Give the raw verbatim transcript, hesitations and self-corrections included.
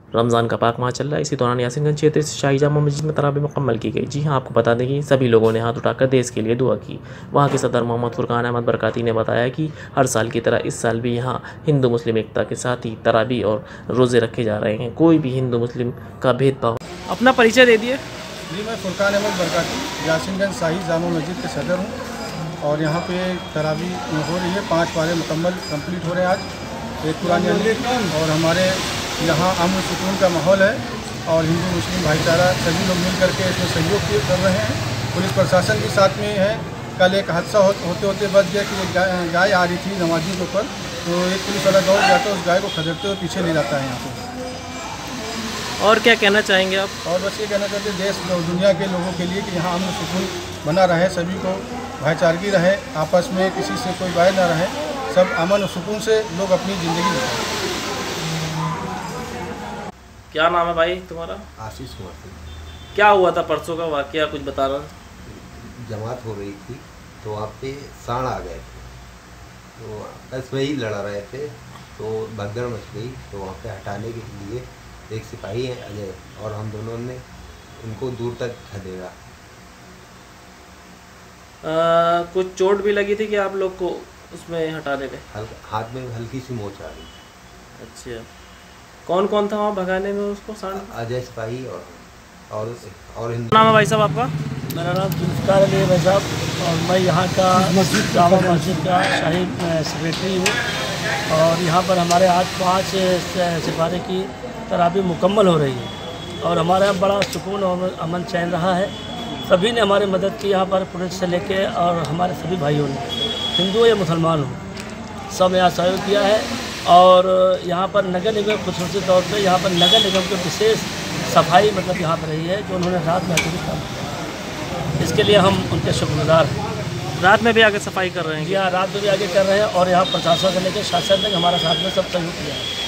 रमज़ान का पाक माह चल रहा है। इसी दौरान यासिनगंज क्षेत्र से शाही जामा मस्जिद में तरावी मुकम्मल की गई। जी हां, आपको बता दें कि सभी लोगों ने हाथ उठाकर देश के लिए दुआ की। वहां के सदर मोहम्मद फुरकान अहमद बरकाती ने बताया कि हर साल की तरह इस साल भी यहां हिंदू मुस्लिम एकता के साथ ही तरावी और रोज़े रखे जा रहे हैं। कोई भी हिंदू मुस्लिम का भेदभाव। अपना परिचय दे दिए। जी, मैं फुरकान अहमद बरकाती यासिनगंज शाही जामा मस्जिद के सदर हूँ और यहाँ पे तरावी हो रही है। पाँच पारे मुकम्मल कंप्लीट हो रहे हैं आज एक पुरानी और हमारे यहाँ अमन सुकून का माहौल है और हिंदू मुस्लिम भाईचारा सभी लोग मिल करके इसमें सहयोग कर रहे हैं। पुलिस प्रशासन भी साथ में है। कल एक हादसा हो, होते होते बच गया कि एक गाय, गाय आ रही थी नमाजी के ऊपर, तो एक पुलिस वाला दौड़ जाता है, उस गाय को खदेड़ते हुए पीछे ले जाता है यहाँ पे। और क्या कहना चाहेंगे आप? और बस ये कहना चाहते हैं देश और दुनिया के लोगों के लिए कि यहाँ अमन सुकून बना रहे, सभी को भाईचारगी रहे, आपस में किसी से कोई बैर ना रहे, सब अमन और सुकून से लोग अपनी ज़िंदगी जिए। क्या नाम है भाई तुम्हारा? आशीष कुमार सिंह। क्या हुआ था परसों का वाकया, कुछ बता रहा? जमात हो रही थी तो वहाँ पे सांड आ गए थे, तो बस वही लड़ा रहे थे तो भगदड़ मच गई। तो वहाँ पे हटाने के लिए एक सिपाही है अजय और हम दोनों ने उनको दूर तक खदेड़ा। कुछ चोट भी लगी थी कि आप लोग को उसमें हटाने में? हल्का हाथ में हल्की सी मोच आ रही। अच्छा, कौन कौन था वहाँ भगाने में उसको सांड? अजय सिपाही और और और हिंदू। नाम है भाई साहब आपका? मेरा नाम जुल्फ़िकार अली है भाई साहब और मैं यहाँ का मस्जिद जामा मस्जिद का शाही सेक्रेटरी हूँ और यहाँ पर हमारे आज पाँच सिपारे की तरावी मुकम्मल हो रही है और हमारे यहाँ बड़ा सुकून और अमन चैन रहा है। सभी ने हमारी मदद की यहाँ पर, पुलिस से लेके और हमारे सभी भाइयों ने, हिंदू या मुसलमान हो, सब यहाँ सहयोग किया है। और यहाँ पर नगर निगम खुसूसी तौर पे यहाँ पर नगर निगम की विशेष सफाई मतलब यहाँ पर रही है जो उन्होंने रात में आके काम किया, इसके लिए हम उनके शुक्रगुजार हैं। रात में भी आके सफाई कर रहे हैं? यहाँ रात में भी आगे कर रहे हैं और यहाँ प्रशासन से लेकर शासन तक हमारा साथ में सब सहयोग किया है।